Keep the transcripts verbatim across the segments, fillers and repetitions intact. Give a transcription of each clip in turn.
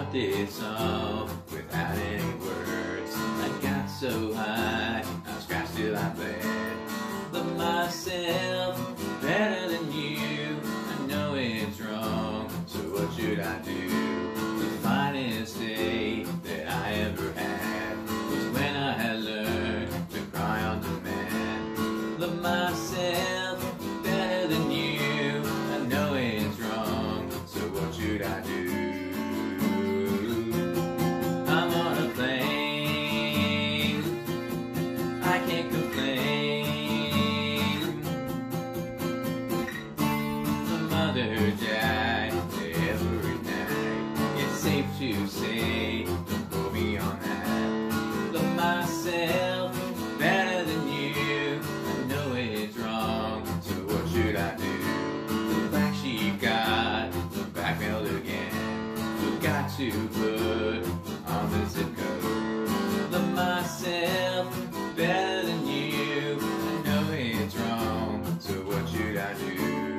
wrote this song without any words. I got so high, I scratched till I bled. Love myself better than you. I know it's wrong, so what should I do? The finest day that I ever had was when I had learned to cry on demand. Love myself better than you. I know it's wrong, so what should I do? I'm on a plane, I can't complain. My mother died every night. It's safe to say, don't quote me on that. Love myself better than you. I know it's wrong, so what should I do? The black sheep got the back mailed again. We've got to put on the zip code. Love myself better than you. I know it's wrong, so what should I do?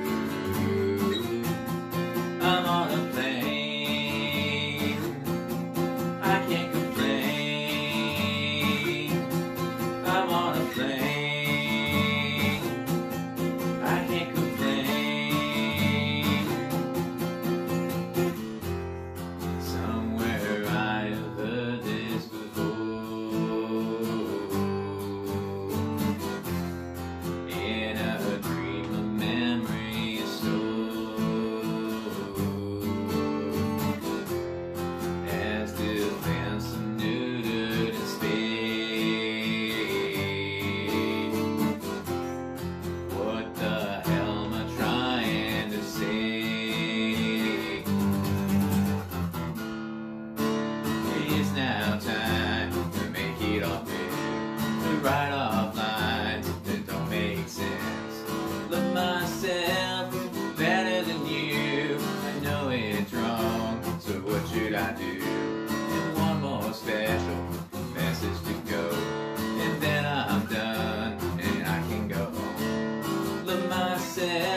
I'm on a plane, I can't complain. I'm on a plane, I can't complain. Somewhere I have heard this before. In a dream, a memory is stored. As defense and neutered in space. What the hell am I trying to say? It's now time to make it all clear, to write off lines that don't make sense. Love myself better than you. I know it's wrong, so what should I do? And one more special message to go, and then I'm done and I can go home. Love myself